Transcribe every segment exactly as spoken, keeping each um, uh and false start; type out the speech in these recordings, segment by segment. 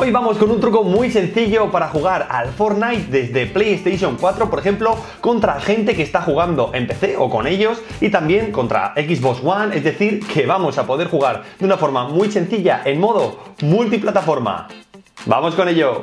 Hoy vamos con un truco muy sencillo para jugar al Fortnite desde PlayStation cuatro, por ejemplo, contra gente que está jugando en P C o con ellos, y también contra Xbox One, es decir, que vamos a poder jugar de una forma muy sencilla en modo multiplataforma. ¡Vamos con ello!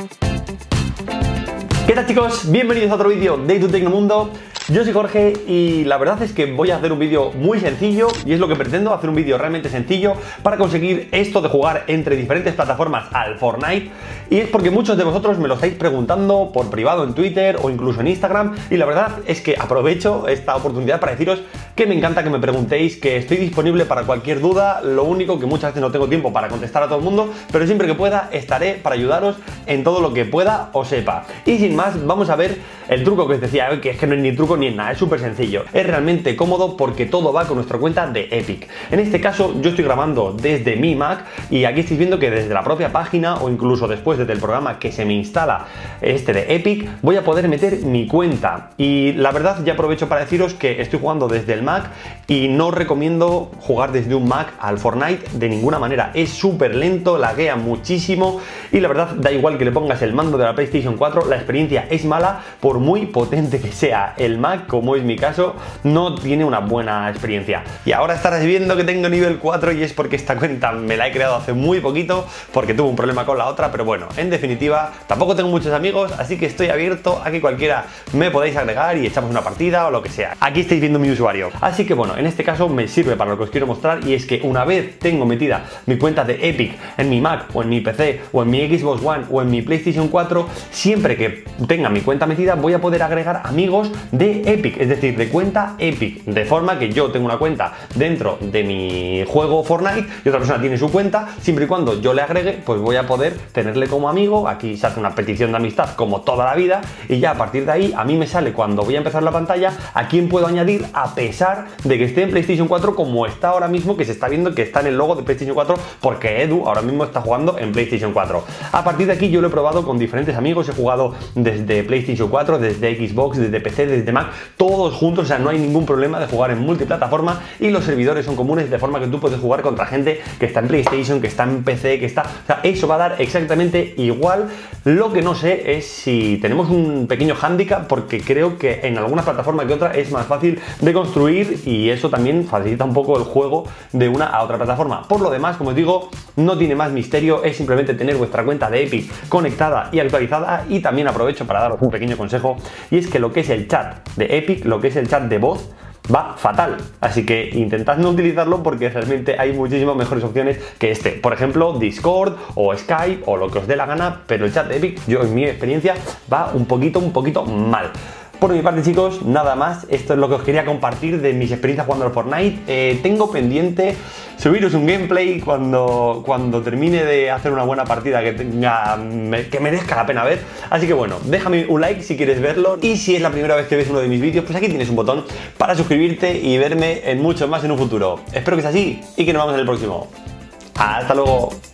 ¿Qué tal, chicos? Bienvenidos a otro vídeo de Tu Tecnomundo. Yo soy Jorge y la verdad es que voy a hacer un vídeo muy sencillo, y es lo que pretendo, hacer un vídeo realmente sencillo para conseguir esto de jugar entre diferentes plataformas al Fortnite. Y es porque muchos de vosotros me lo estáis preguntando por privado en Twitter o incluso en Instagram, y la verdad es que aprovecho esta oportunidad para deciros que me encanta que me preguntéis, que estoy disponible para cualquier duda. Lo único que muchas veces no tengo tiempo para contestar a todo el mundo, pero siempre que pueda estaré para ayudaros en todo lo que pueda o sepa. Y sin más, vamos a ver el truco que os decía hoy, que es que no es ni truco ni nada, es súper sencillo. Es realmente cómodo porque todo va con nuestra cuenta de Epic. En este caso yo estoy grabando desde mi Mac, y aquí estáis viendo que desde la propia página o incluso después desde el programa que se me instala este de Epic, voy a poder meter mi cuenta. Y la verdad, ya aprovecho para deciros que estoy jugando desde el Mac y no os recomiendo jugar desde un Mac al Fortnite de ninguna manera. Es súper lento, laguea muchísimo y la verdad da igual que le pongas el mando de la PlayStation cuatro, la experiencia es mala. Por muy potente que sea el Mac, como es mi caso, no tiene una buena experiencia. Y ahora estarás viendo que tengo nivel cuatro, y es porque esta cuenta me la he creado hace muy poquito, porque tuve un problema con la otra, pero bueno, en definitiva, tampoco tengo muchos amigos, así que estoy abierto a que cualquiera me podáis agregar y echamos una partida o lo que sea. Aquí estáis viendo mi usuario. Así que bueno, en este caso me sirve para lo que os quiero mostrar, y es que una vez tengo metida mi cuenta de Epic en mi Mac o en mi P C o en mi Xbox One o en mi PlayStation cuatro, siempre que tenga mi cuenta metida voy a poder agregar amigos de Epic, es decir, de cuenta Epic, de forma que yo tengo una cuenta dentro de mi juego Fortnite y otra persona tiene su cuenta. Siempre y cuando yo le agregue, pues voy a poder tenerle como amigo. Aquí se hace una petición de amistad como toda la vida, y ya a partir de ahí a mí me sale, cuando voy a empezar la pantalla, a quién puedo añadir a pesar de que esté en PlayStation cuatro, como está ahora mismo, que se está viendo que está en el logo de PlayStation cuatro, porque Edu ahora mismo está jugando en PlayStation cuatro. A partir de aquí yo lo he probado con diferentes amigos, he jugado desde PlayStation cuatro, desde Xbox, desde P C, desde Mac, todos juntos, o sea, no hay ningún problema de jugar en multiplataforma, y los servidores son comunes, de forma que tú puedes jugar contra gente que está en PlayStation, que está en P C, que está... O sea, eso va a dar exactamente igual. Lo que no sé es si tenemos un pequeño hándicap, porque creo que en alguna plataforma que otra es más fácil de construir, y eso también facilita un poco el juego de una a otra plataforma. Por lo demás, como os digo, no tiene más misterio, es simplemente tener vuestra cuenta de Epic conectada y actualizada. Y también aprovecho para daros un pequeño consejo, y es que lo que es el chat de Epic, lo que es el chat de voz, va fatal, así que intentad no utilizarlo, porque realmente hay muchísimas mejores opciones que este. Por ejemplo, Discord o Skype o lo que os dé la gana, pero el chat de Epic, yo en mi experiencia, va un poquito, un poquito mal. Por mi parte, chicos, nada más. Esto es lo que os quería compartir de mis experiencias jugando al Fortnite. Eh, tengo pendiente subiros un gameplay cuando, cuando termine de hacer una buena partida que tenga, me, que merezca la pena ver. Así que bueno, déjame un like si quieres verlo, y si es la primera vez que ves uno de mis vídeos, pues aquí tienes un botón para suscribirte y verme en muchos más en un futuro. Espero que sea así y que nos vemos en el próximo. ¡Hasta luego!